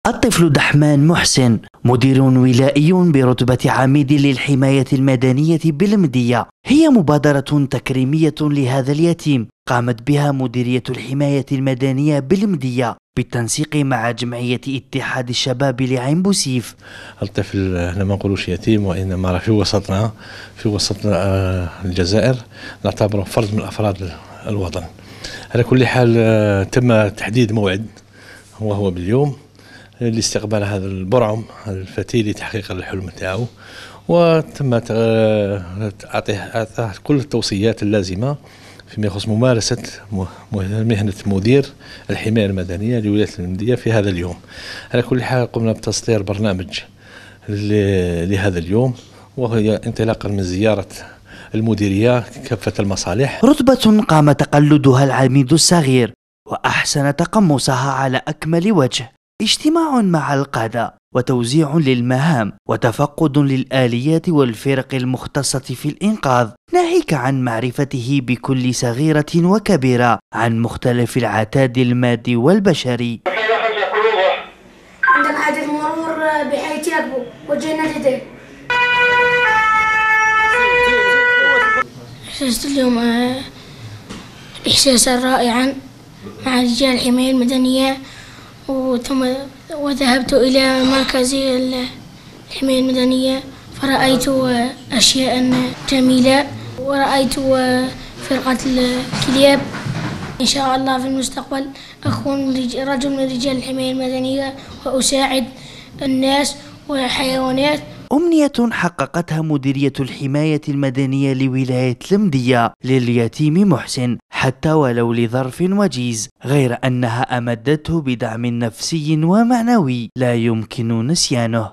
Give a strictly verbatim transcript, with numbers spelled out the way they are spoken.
الطفل دحمان محسن مدير ولائي برتبة عميد للحماية المدنية بالمدية. هي مبادرة تكريمية لهذا اليتيم قامت بها مديرية الحماية المدنية بالمدية بالتنسيق مع جمعية اتحاد الشباب لعين بوسيف. الطفل احنا ما نقولوش يتيم، وانما راه في وسطنا في وسطنا الجزائر نعتبره فرد من افراد الوطن. على كل حال تم تحديد موعد وهو باليوم لاستقبال هذا البرعم الفتي لتحقيق الحلم تاعو، وتم اعطيه كل التوصيات اللازمه فيما يخص ممارسه مهنه مدير الحمايه المدنيه لولايه المدية في هذا اليوم. على كل حال قمنا بتصدير برنامج لهذا اليوم، وهي انطلاقا من زياره المديريه كافه المصالح. رتبة قام تقلدها العميد الصغير وأحسن تقمصها على أكمل وجه، اجتماع مع القادة وتوزيع للمهام وتفقد للآليات والفرق المختصة في الإنقاذ، ناهيك عن معرفته بكل صغيرة وكبيرة عن مختلف العتاد المادي والبشري. عندنا حادث مرور بحيث يكبو وجهنا جديد. إحسست اليوم إحساسا رائعا مع رجال الحماية المدنية، وثم وذهبت إلى مركز الحماية المدنية فرأيت أشياء جميلة، ورأيت فرقة الكلاب. إن شاء الله في المستقبل أكون رجل من رجال الحماية المدنية وأساعد الناس والحيوانات. أمنية حققتها مديرية الحماية المدنية لولاية المدية لليتيم محسن حتى ولو لظرف وجيز، غير أنها أمدته بدعم نفسي ومعنوي لا يمكن نسيانه.